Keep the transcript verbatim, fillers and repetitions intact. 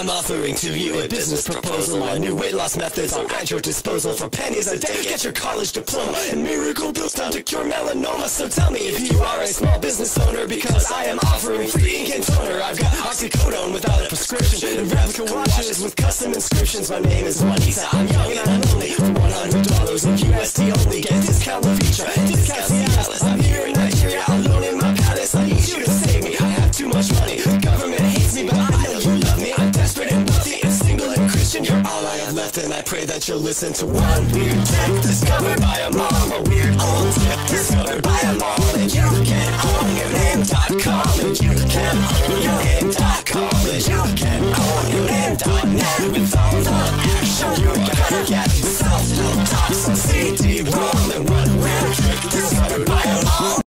I'm offering to you a business proposal. My new weight loss methods are at your disposal. For pennies a day, get your college diploma and miracle pills time to cure melanoma. So tell me if you are a small business owner, because I am offering free ink and toner. I've got oxycodone without a prescription and replica watches with custom inscriptions. My name is Juanita, I'm young and I'm lonely. For one hundred dollars in U S D only, get discount feature, discount Cialis. I'm here in Nigeria, alone in my palace. I need you to save me, I have too much money. The government hates me, but I know you love me. I'm desperate and wealthy and single and Christian. You're all I have left, and I pray that you'll listen to one weird tip discovered by a mom. A weird old tip discovered by a mom. And you can own your name dot com. And you can own your name dot com. And you can own your name dot net. With all the action you're gonna get. Self-help talks on C D ROM. And one weird trick discovered by a mom.